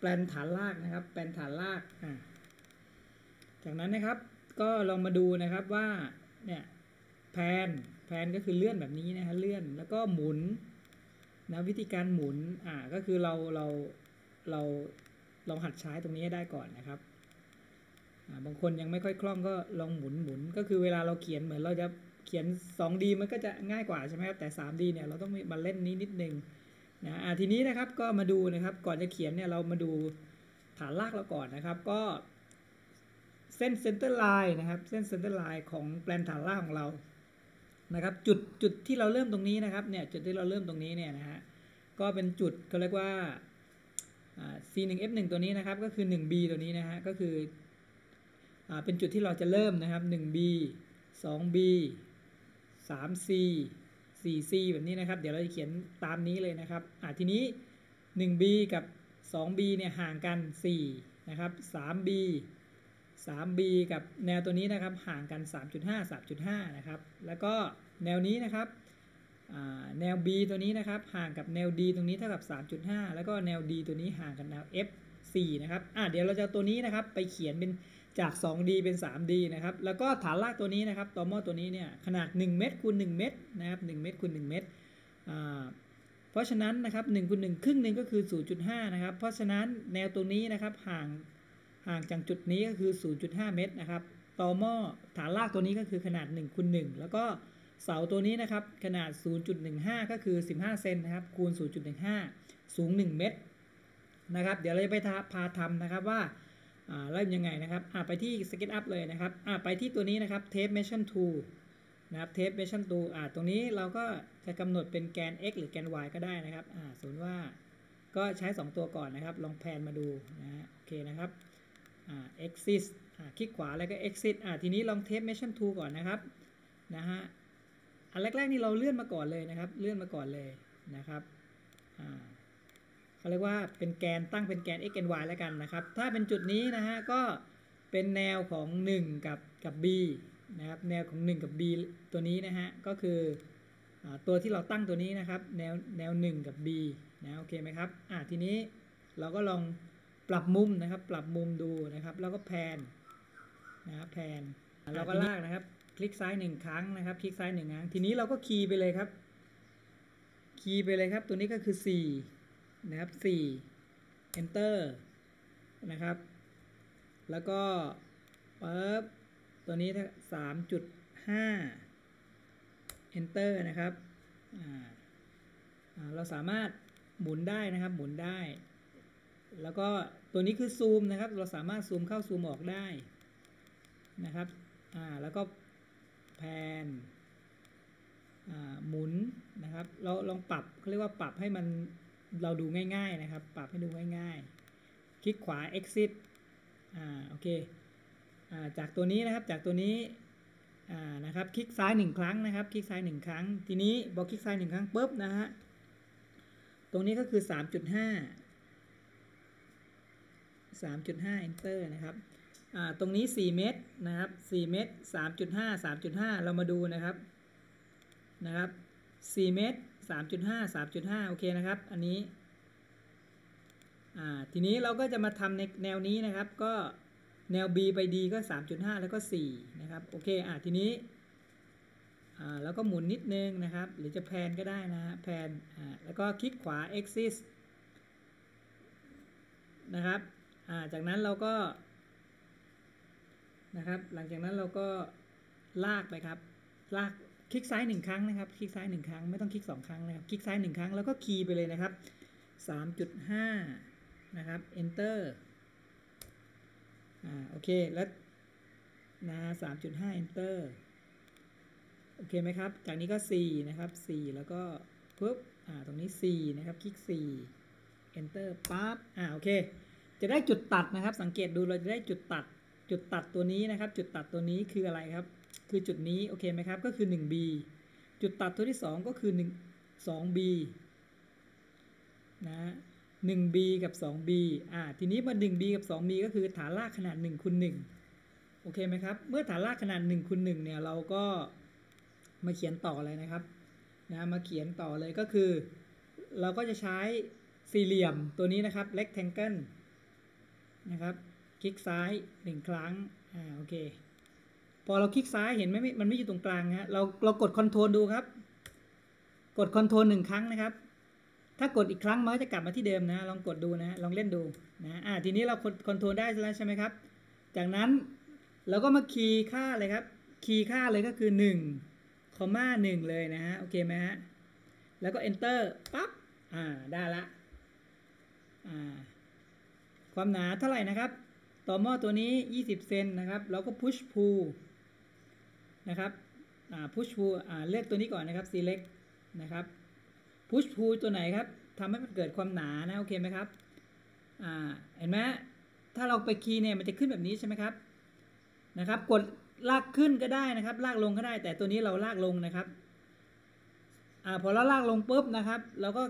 ลนฐานรากนะครับแปลนฐานรากจากนั้นนะครับก็ลองมาดูนะครับว่าเนี่ยแพนก็คือเลื่อนแบบนี้นะฮะเลื่อนแล้วก็หมุนนะวิธีการหมุนก็คือเราลองหัดใช้ตรงนี้ให้ได้ก่อนนะครับบางคนยังไม่ค่อยคล่องก็ลองหมุนก็คือเวลาเราเขียนเหมือนเราจะเขียน 2D มันก็จะง่ายกว่าใช่ไหมครับแต่ 3D เนี่ยเราต้องมาเล่นนี้นิดนึงนะทีนี้นะครับก็มาดูนะครับก่อนจะเขียนเนี่ยเรามาดูฐานรากเราก่อนนะครับก็เส้นเซนเตอร์ไลน์นะครับเส้นเซนเตอร์ไลน์ของแปลนฐานรากของเรานะครับจุดที่เราเริ่มตรงนี้นะครับเนี่ยจุดที่เราเริ่มตรงนี้เนี่ยนะฮะก็เป็นจุดเขาเรียกว่าC1F1 ตัวนี้นะครับก็คือ 1B ตัวนี้นะฮะก็คือเป็นจุดที่เราจะเริ่มนะครับ 1B 2B 3C 4C แบบนี้นะครับเดี๋ยวเราจะเขียนตามนี้เลยนะครับทีนี้ 1B กับ 2B เนี่ยห่างกัน4นะครับ 3B กับแนวตัวนี้นะครับห่างกัน 3.5 นะครับแล้วก็แนวนี้นะครับแนว B ตัวนี้นะครับห่างกับแนว D ตรงนี้เท่ากับ 3.5 แล้วก็แนว D ตัวนี้ห่างกับแนว F 4นะครับเดี๋ยวเราจะตัวนี้นะครับไปเขียนเป็นจาก 2D เป็น 3D นะครับแล้วก็ฐานรากตัวนี้นะครับตอหม้อตัวนี้เนี่ยขนาด1เมตรคูณ1เมตรนะครับ1เมตรคูณ1เมตรเพราะฉะนั้นนะครับ1คูณ1ครึ่งหนึ่งก็คือ 0.5 นะครับเพราะฉะนั้นแนวตัวนี้นะครับห่างจากจุดนี้ก็คือ 0.5 เมตรนะครับตอหม้อฐานรากตัวนี้ก็คือขนาด1คูณ1แล้วก็เสาตัวนี้นะครับขนาด 0.15 ก็คือ15เซนนะครับคูณ 0.15 สูง1เมตรนะครับเดี๋ยวเราจะไปพาทำนะครับว่าเริ่มยังไงนะครับไปที่ SketchUp เลยนะครับไปที่ตัวนี้นะครับ Tape Measure Tool นะครับ Tape Measure Tool ตรงนี้เราก็จะกำหนดเป็นแกน x หรือแกน y ก็ได้นะครับสมมติว่าก็ใช้2ตัวก่อนนะครับลองแพนมาดูนะฮะโอเคนะครับaxis คลิกขวาแล้วก็ axis ทีนี้ลอง Tape Measure Tool ก่อนนะครับนะฮะอันแรกๆนี่เราเลื่อนมาก่อนเลยนะครับเลื่อนมาก่อนเลยนะครับเขาเรียกว่าเป็นแกนตั้งเป็นแกน x แกน y แล้วกันนะครับถ้าเป็นจุดนี้นะฮะก็เป็นแนวของ1กับ b นะครับแนวของ1กับ b ตัวนี้นะฮะก็คือตัวที่เราตั้งตัวนี้นะครับแนว1กับ b นะโอเคไหมครับทีนี้เราก็ลองปรับมุมนะครับปรับมุมดูนะครับแล้วก็แพนนะครับแพนเราก็ลากนะครับคลิกซ้าย1ครั้งนะครับคลิกซ้าย1ครั้งทีนี้เราก็คีย์ไปเลยครับคีย์ไปเลยครับตัวนี้ก็คือ4นะครับ4 enter นะครับแล้วก็ปึ๊บตัวนี้ 3.5 enter นะครับเราสามารถหมุนได้นะครับหมุนได้แล้วก็ตัวนี้คือซูมนะครับเราสามารถซูมเข้าซูมออกได้นะครับแล้วก็แพนหมุนนะครับเราลองปรับเขาเรียกว่าปรับให้มันเราดูง่ายๆนะครับปรับให้ดูง่ายๆคลิกขวา exit โอเคจากตัวนี้นะครับจากตัวนี้นะครับคลิกซ้าย1ครั้งนะครับคลิกซ้าย1ครั้งทีนี้พอคลิกซ้าย1ครั้งปุ๊บนะฮะตรงนี้ก็คือ 3.5 enter นะครับตรงนี้4เมตรนะครับ4เมตร 3.5 เรามาดูนะครับ4เมตร 3.5 โอเคนะครับอันนี้ทีนี้เราก็จะมาทำในแนวนี้นะครับก็แนว B ไป D ก็ 3.5 แล้วก็4นะครับโอเคทีนี้แล้วก็หมุนนิดนึงนะครับหรือจะแพนก็ได้นะแพนแล้วก็คลิกขวา axis นะครับจากนั้นเราก็นะครับหลังจากนั้นเราก็ลากไปครับลากคลิกซ้าย1ครั้งนะครับคลิกซ้าย1ครั้งไม่ต้องคลิก2ครั้งนะครับคลิกซ้าย1ครั้งแล้วก็คีย์ไปเลยนะครับ 3.5 นะครับ enter โอเคแล้วนะ3.5 enter โอเคไหมครับจากนี้ก็4นะครับ4แล้วก็ปุ๊บตรงนี้4นะครับคลิก4 enter ปั๊บโอเคจะได้จุดตัดนะครับสังเกตดูเราจะได้จุดตัดตัวนี้นะครับจุดตัดตัวนี้คืออะไรครับคือจุดนี้โอเคไหมครับก็คือ 1B จุดตัดตัวที่2ก็คือ2B นะ 1B กับ 2B ทีนี้มา 1B กับ 2B ก็คือฐานรากขนาด1คูณ1โอเคไหมครับเมื่อฐานรากขนาด1คูณ1เนี่ยเราก็มาเขียนต่อเลยนะครับมาเขียนต่อเลยก็คือเราก็จะใช้สี่เหลี่ยมตัวนี้นะครับ rectangle นะครับคลิกซ้าย1ครั้งโอเคพอเราคลิกซ้ายเห็นไหมมันไม่อยู่ตรงกลางฮะเรากดคอนโทรลดูครับกดคอนโทรล1ครั้งนะครับถ้ากดอีกครั้งมันก็จะกลับมาที่เดิมนะลองกดดูนะลองเล่นดูนะทีนี้เราคอนโทรลได้แล้วใช่ไหมครับจากนั้นเราก็มาคีย์ค่าเลยครับคีย์ค่าเลยก็คือ1 1เลยนะฮะโอเคไหมฮะแล้วก็ enter ปั๊บได้ละความหนาเท่าไหร่นะครับต่อหม้อตัวนี้20เซนนะครับเราก็ push pull นะครับpush pull เลือกตัวนี้ก่อนนะครับ select นะครับ push pull ตัวไหนครับทำให้มันเกิดความหนานะโอเคไหมครับเห็นไหมถ้าเราไปคีย์เนี่ยมันจะขึ้นแบบนี้ใช่ไหมครับกดลากขึ้นก็ได้นะครับลากลงก็ได้แต่ตัวนี้เราลากลงนะครับพอเราลากลงปุ๊บนะครับเราก็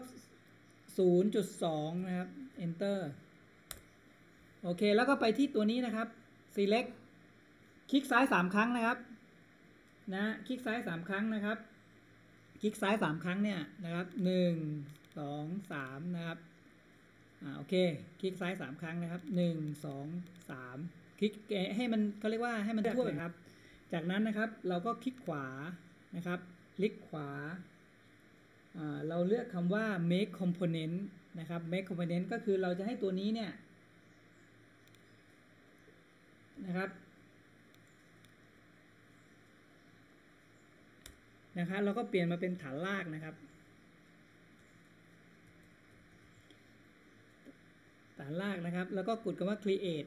0.2 นะครับ enter โอเคแล้วก็ไปที่ตัวนี้นะครับ select คลิกซ้าย3ครั้งนะครับคลิกซ้าย3ครั้งนะครับคลิกซ้าย3ครั้งเนี่ยนะครับ1 2 3นะครับโอเคคลิกซ้าย3ครั้งนะครับ1 2 3คลิกให้มันเขาเรียกว่าให้มันทั่วครับจากนั้นนะครับเราก็คลิกขวานะครับคลิกขวาเราเลือกคำว่า make component นะครับ make component ก็คือเราจะให้ตัวนี้เนี่ยนะครับเราก็เปลี่ยนมาเป็นฐานรากนะครับฐานรากนะครับแล้วก็กดคำว่า create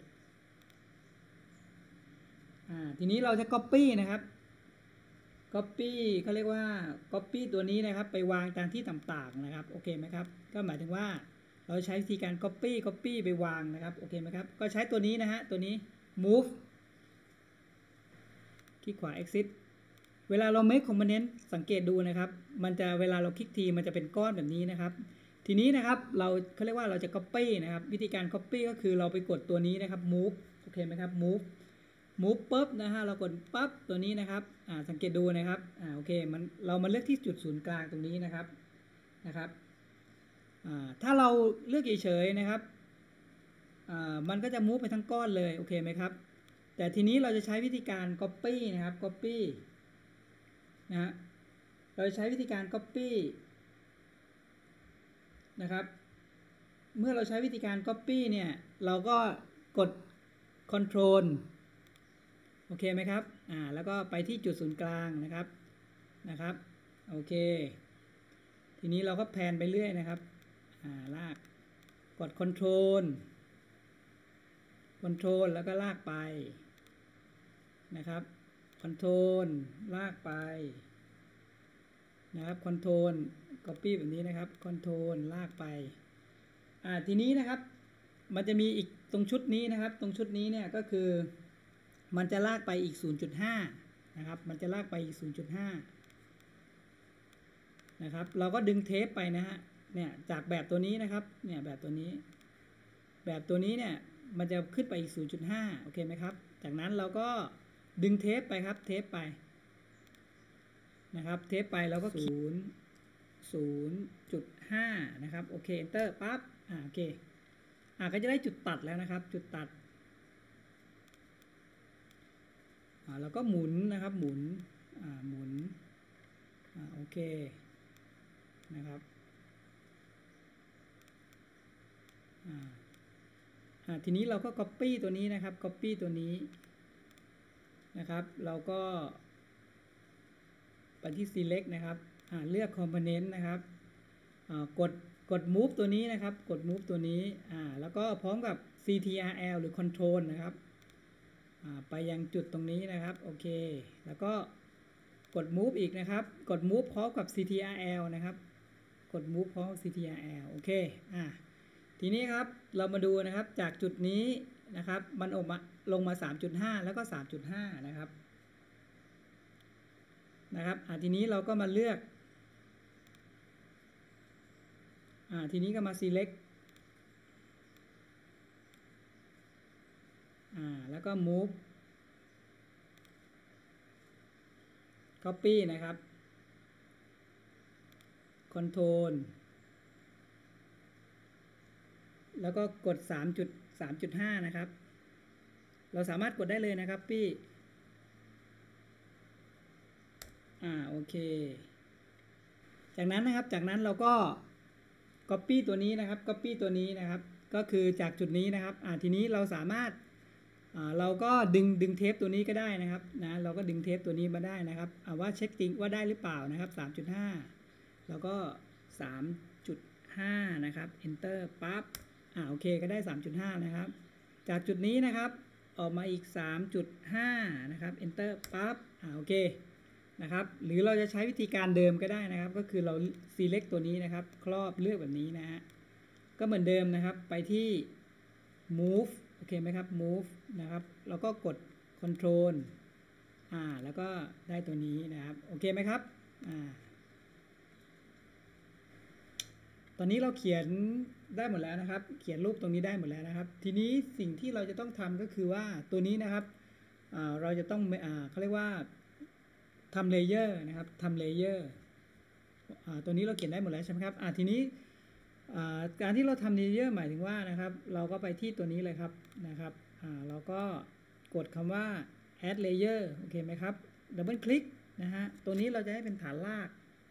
ทีนี้เราจะ copy นะครับ copy เขาเรียกว่า copy ตัวนี้นะครับไปวางตามที่ต่างๆนะครับโอเคไหมครับก็หมายถึงว่าเราใช้วิธีการ copy ไปวางนะครับโอเคไหมครับก็ใช้ตัวนี้นะฮะตัวนี้ move คลิกขวา exit เวลาเรา make component สังเกตดูนะครับมันจะเวลาเราคลิกทีมันจะเป็นก้อนแบบนี้นะครับทีนี้นะครับเขาเรียกว่าเราจะ copy นะครับวิธีการ copy ก็คือเราไปกดตัวนี้นะครับ move โอเคไหมครับ move ปุ๊บนะฮะเรากดปั๊บตัวนี้นะครับสังเกตดูนะครับโอเคเรามาเลือกที่จุดศูนย์กลางตรงนี้นะครับถ้าเราเลือกเฉยๆนะครับมันก็จะ move ไปทั้งก้อนเลยโอเคไหมครับแต่ทีนี้เราจะใช้วิธีการ copy นะครับ copy นะฮะเราใช้วิธีการ copy นะครับเมื่อเราใช้วิธีการ copy เนี่ยเราก็กด control โอเคไหมครับแล้วก็ไปที่จุดศูนย์กลางนะครับโอเคทีนี้เราก็แพนไปเรื่อยนะครับลากกด control แล้วก็ลากไปนะครับ control ลากไปนะครับ control copy แบบนี้นะครับ control ลากไปทีนี้นะครับมันจะมีอีกตรงชุดนี้นะครับตรงชุดนี้เนี่ยก็คือมันจะลากไปอีก 0.5 นะครับมันจะลากไปอีก 0.5 นะครับเราก็ดึงเทปไปนะฮะเนี่ยจากแบบตัวนี้นะครับเนี่ยแบบตัวนี้เนี่ยมันจะขึ้นไปอีก 0.5 โอเคไหมครับจากนั้นเราก็ดึงเทปไปครับเทปไปนะครับเทปไปแล้วก็0.5 นะครับโอเค enter ปั๊บโอเคก็จะได้จุดตัดแล้วนะครับจุดตัดแล้วก็หมุนนะครับหมุนโอเคนะครับทีนี้เราก็ copy ตัวนี้นะครับ copy ตัวนี้นะครับเราก็ไปที่ select นะครับเลือก component นะครับกด move ตัวนี้นะครับกด move ตัวนี้แล้วก็พร้อมกับ ctrl หรือ control นะครับไปยังจุดตรงนี้นะครับโอเคแล้วก็กด move อีกนะครับกด move พร้อมกับ ctrl นะครับกด move พร้อมกับ ctrl โอเคทีนี้ครับเรามาดูนะครับจากจุดนี้นะครับมันออกมาลงมา 3.5 แล้วก็ 3.5 นะครับทีนี้เราก็มาเลือกทีนี้ก็มา select แล้วก็ move copy นะครับ control แล้วก็กด 3.5 นะครับเราสามารถกดได้เลยนะครับพี่โอเคจากนั้นนะครับจากนั้นเราก็ copy ตัวนี้นะครับ copy ตัวนี้นะครับก็คือจากจุดนี้นะครับทีนี้เราสามารถเราก็ดึงเทปตัวนี้ก็ได้นะครับนะเราก็ดึงเทปตัวนี้มาได้นะครับว่าเช็คจริงว่าได้หรือเปล่านะครับ 3.5 แล้วก็ 3.5 นะครับ enter ปั๊บโอเคก็ได้ 3.5 นะครับจากจุดนี้นะครับออกมาอีก 3.5 นะครับ enter ปั๊บโอเคนะครับหรือเราจะใช้วิธีการเดิมก็ได้นะครับก็คือเรา select ตัวนี้นะครับครอบเลือกแบบนี้นะฮะก็เหมือนเดิมนะครับไปที่ move โอเคไหมครับ move นะครับแล้วก็กด control แล้วก็ได้ตัวนี้นะครับโอเคไหมครับตอนนี้เราเขียนได้หมดแล้วนะครับเขียนรูปตรงนี้ได้หมดแล้วนะครับทีนี้สิ่งที่เราจะต้องทำก็คือว่าตัวนี้นะครับเราจะต้องเขาเรียกว่าทำเลเยอร์นะครับทำเลเยอร์ตัวนี้เราเขียนได้หมดแล้วใช่ไหมครับทีนี้การที่เราทำเลเยอร์หมายถึงว่านะครับเราก็ไปที่ตัวนี้เลยครับนะครับเราก็กดคำว่า add layer โอเคไหมครับดับเบิลคลิกนะฮะตัวนี้เราจะให้เป็นฐานราก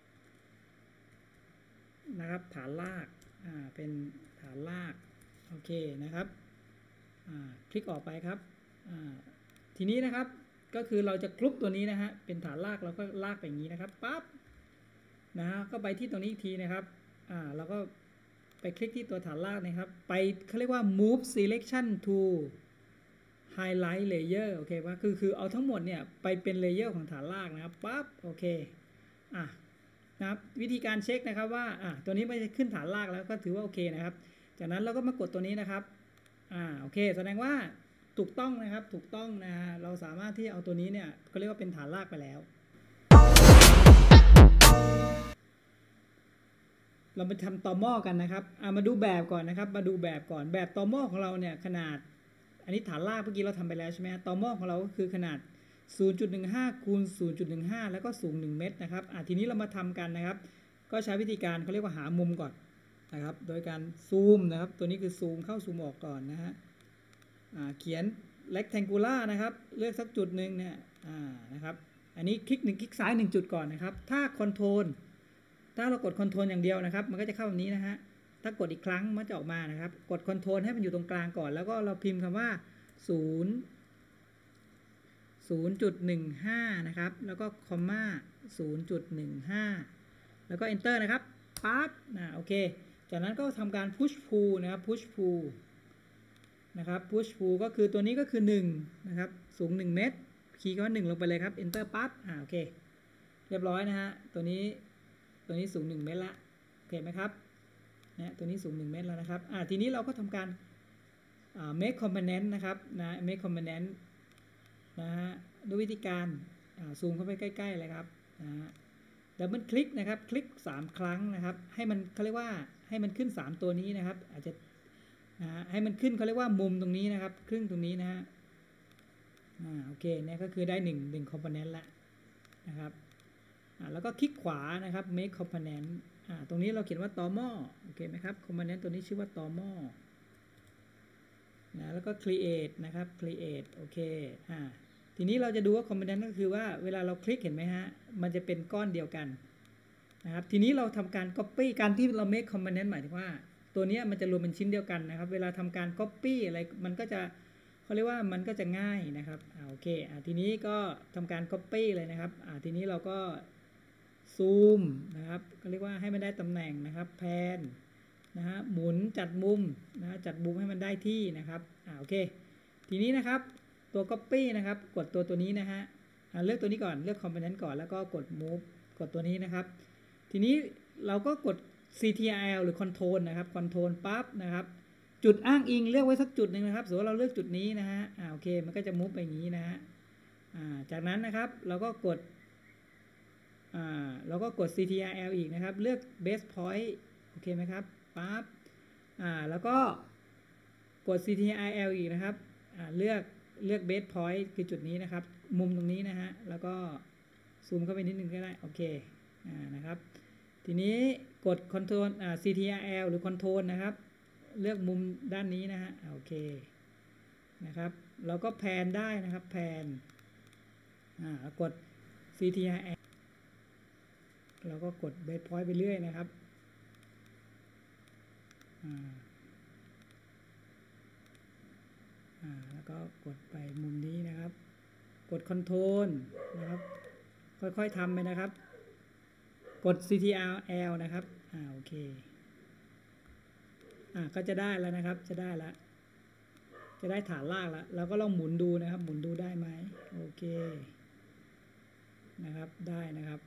นะครับฐานรากเป็นฐานรากโอเคนะครับคลิกออกไปครับทีนี้นะครับก็คือเราจะคลุกตัวนี้นะฮะเป็นฐานรากเราก็ลากไปอย่างนี้นะครับปั๊บนะฮะก็ไปที่ตรงนี้อีกทีนะครับเราก็ไปคลิกที่ตัวฐานรากนะครับไปเขาเรียกว่า move selection to highlight layer โอเคว่าคือเอาทั้งหมดเนี่ยไปเป็นเลเยอร์ของฐานรากนะครับปั๊บโอเคนะครับวิธีการเช็คนะครับว่าตัวนี้ไม่ขึ้นฐานรากแล้วก็ถือว่าโอเคนะครับจากนั้นเราก็มากดตัวนี้นะครับโอเคแสดงว่าถูกต้องนะครับถูกต้องนะฮะเราสามารถที่เอาตัวนี้เนี่ยก็เรียกว่าเป็นฐานรากไปแล้วเราไปทำตอหม้อกันนะครับมาดูแบบก่อนนะครับมาดูแบบก่อนแบบตอหม้อของเราเนี่ยขนาดอันนี้ฐานรากเมื่อกี้เราทำไปแล้วใช่ไหมตอหม้อของเราก็คือขนาด 0.15 คูณ 0.15 แล้วก็สูง1 เมตรนะครับทีนี้เรามาทำกันนะครับก็ใช้วิธีการเขาเรียกว่าหามุมก่อนนะครับโดยการซูมนะครับตัวนี้คือซูมเข้าซูมออกก่อนนะฮะเขียน rectangular นะครับเลือกสักจุดหนึ่งเนี่ยนะครับอันนี้คลิก1คลิกซ้าย1จุดก่อนนะครับถ้าคอนโทรลถ้าเรากดคอนโทรลอย่างเดียวนะครับมันก็จะเข้าแบบนี้นะฮะถ้ากดอีกครั้งมันจะออกมานะครับกดคอนโทรลให้มันอยู่ตรงกลางก่อนแล้วก็เราพิมพ์คำว่า0.15 นะครับแล้วก็คอมมา 0.15 แล้วก็ enter นะครับปั๊บโอเคจากนั้นก็ทำการ push pull นะครับ push pull นะครับ push pull ก็คือตัวนี้ก็คือ1นะครับสูง1 เมตรคีย์ก็1ลงไปเลยครับ enter ปั๊บโอเคเรียบร้อยนะฮะตัวนี้สูง1 เมตรละโอเคไหมครับเนี่ยตัวนี้สูง1 เมตรแล้วนะครับทีนี้เราก็ทำการ make component นะครับนะ make component นะฮะด้วยวิธีการซูมเข้าไปใกล้ๆเลยครับนะฮะดับเบิลคลิกนะครับคลิก3 ครั้งนะครับให้มันเขาเรียกว่าให้มันขึ้น3ตัวนี้นะครับอาจจะให้มันขึ้นเขาเรียกว่ามุมตรงนี้นะครับครึ่งตรงนี้นะฮะโอเคเนี่ยก็คือได้1 component ละนะครับแล้วก็คลิกขวานะครับ make component ตรงนี้เราเขียนว่าตอหม้อโอเคไหมครับ component ตัวนี้ชื่อว่าตอหม้อแล้วก็ create นะครับ create โอเคทีนี้เราจะดูว่า component ก็คือว่าเวลาเราคลิกเห็นไหมฮะมันจะเป็นก้อนเดียวกันนะครับทีนี้เราทำการ copy การที่เรา make component หมายถึงว่าตัวนี้มันจะรวมเป็นชิ้นเดียวกันนะครับเวลาทำการ copy อะไรมันก็จะเขาเรียกว่ามันก็จะง่ายนะครับโอเคทีนี้ก็ทำการ copy เลยนะครับทีนี้เราก็ซูมนะครับก็เรียกว่าให้มันได้ตำแหน่งนะครับแพนนะฮะหมุนจัดมุมนะจัดมุมให้มันได้ที่นะครับโอเคทีนี้นะครับตัว copy นะครับกดตัวนี้นะฮะเลือกตัวนี้ก่อนเลือก component ก่อนแล้วก็กด move กดตัวนี้นะครับทีนี้เราก็กด ctrl หรือ control นะครับ control ปั๊บนะครับจุดอ้างอิงเลือกไว้สักจุดหนึ่งนะครับสมมติเราเลือกจุดนี้นะฮะโอเคมันก็จะ move ไปอย่างนี้นะฮะจากนั้นนะครับเราก็กดctrl อีกนะครับเลือก base point โอเคไหมครับปั๊บแล้วก็กด ctrl อีกนะครับเลือก base point คือจุดนี้นะครับมุมตรงนี้นะฮะแล้วก็ซูมเข้าไปนิดนึงก็ได้โอเคนะครับทีนี้กด control ctrl หรือ control นะครับเลือกมุมด้านนี้นะฮะโอเคนะครับเราก็แพนได้นะครับแพนกด CTRL เราก็กดเบสพอยต์ไปเรื่อยนะครับแล้วก็กดไปมุมนี้นะครับกด Ctrl นะครับค่อยๆทำไปนะครับกด CTRL นะครับโอเคก็จะได้แล้วนะครับจะได้แล้วจะได้ฐานรากแล้วเราก็ลองหมุนดูนะครับหมุนดูได้ไหมโอเคนะครับได้นะครับ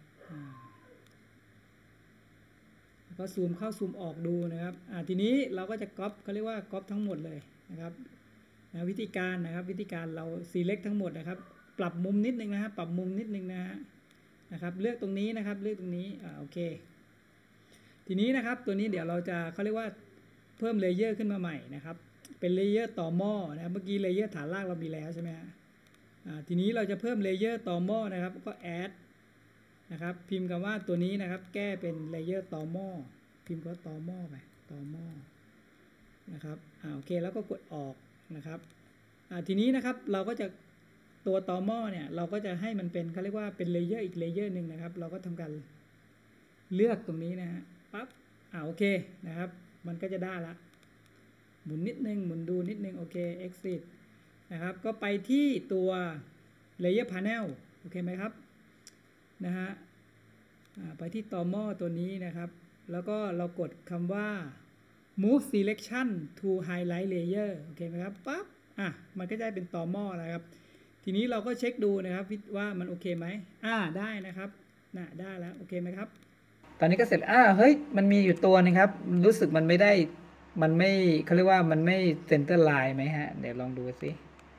ก็ซูมเข้าซูมออกดูนะครับทีนี้เราก็จะก๊อปเขาเรียกว่าก๊อปทั้งหมดเลยนะครับวิธีการนะครับวิธีการเรา select ทั้งหมดนะครับปรับมุมนิดนึงนะครับปรับมุมนิดนึงนะครับเลือกตรงนี้นะครับเลือกตรงนี้โอเคทีนี้นะครับตัวนี้เดี๋ยวเราจะเขาเรียกว่าเพิ่มเลเยอร์ขึ้นมาใหม่นะครับเป็นเลเยอร์ต่อหม้อนะครับเมื่อกี้เลเยอร์ฐานรากเรามีแล้วใช่ไหมฮะทีนี้เราจะเพิ่มเลเยอร์ต่อหม้อนะครับก็ add นะครับพิมพ์คำว่าตัวนี้นะครับแก้เป็นเลเยอร์ต่อหม้อพิมพ์ก็ต่อหม้อไปต่อหม้อนะครับโอเคแล้วก็กดออกนะครับทีนี้นะครับเราก็จะตัวต่อหม้อเนี่ยเราก็จะให้มันเป็นเขาเรียกว่าเป็นเลเยอร์อีกเลเยอร์หนึ่งนะครับเราก็ทำการเลือกตรงนี้นะฮะปั๊บโอเคนะครับมันก็จะได้ละหมุนนิดนึงหมุนดูนิดนึงโอเค exit นะครับก็ไปที่ตัว layer panel โอเคไหมครับนะฮะไปที่ต่อหม้อตัวนี้นะครับแล้วก็เรากดคำว่า move selection to highlight layer โอเคไหมครับปั๊บมันก็ได้เป็นต่อหม้อนะครับทีนี้เราก็เช็คดูนะครับว่ามันโอเคไหมได้นะครับได้แล้วโอเคไหมครับตอนนี้ก็เสร็จเฮ้ยมันมีอยู่ตัวนึงครับรู้สึกมันไม่ได้มันไม่เขาเรียกว่ามันไม่เซนเตอร์ไลน์ไหมฮะเดี๋ยวลองดูสิ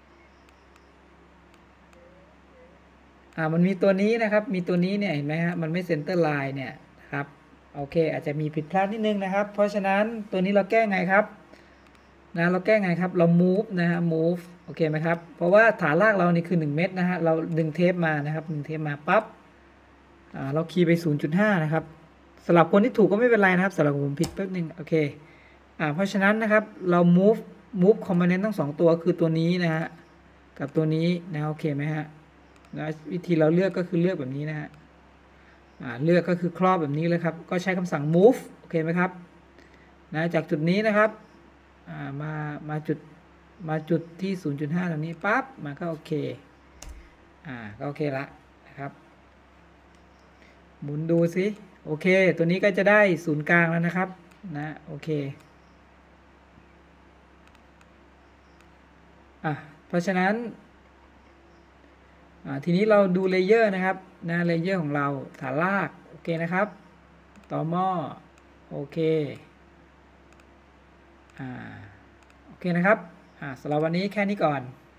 มันมีตัวนี้นะครับมีตัวนี้เนี่ยเห็นไหมฮะมันไม่เซนเตอร์ไลน์เนี่ยครับโอเคอาจจะมีผิดพลาดนิดนึงนะครับเพราะฉะนั้นตัวนี้เราแก้ไงครับเราแก้ไงครับเรา move นะฮะ move โอเคไหมครับเพราะว่าฐานรากเรานี่คือ1เมตรนะฮะเราดึงเทปมานะครับดึงเทปมาปั๊บเราคีย์ไป 0.5 นะครับสำหรับคนที่ถูกก็ไม่เป็นไรนะครับสำหรับผมผิดแป๊บนึงโอเคเพราะฉะนั้นนะครับเรา move component ทั้ง2ตัวคือตัวนี้นะฮะกับตัวนี้นะโอเคไหมฮะวิธีเราเลือกก็คือเลือกแบบนี้นะฮะเลือกก็คือครอบแบบนี้เลยครับก็ใช้คำสั่ง move โอเคไหมครับจากจุดนี้นะครับมาจุดที่ 0.5 ตรงนี้ปั๊บมันก็โอเคก็โอเคละนะครับหมุนดูสิโอเคตัวนี้ก็จะได้ศูนย์กลางแล้วนะครับโอเคเพราะฉะนั้นทีนี้เราดูเลเยอร์นะครับเลเยอร์ของเราฐานรากโอเคนะครับต่อหม้อโอเคโอเคนะครับสำหรับวันนี้แค่นี้ก่อน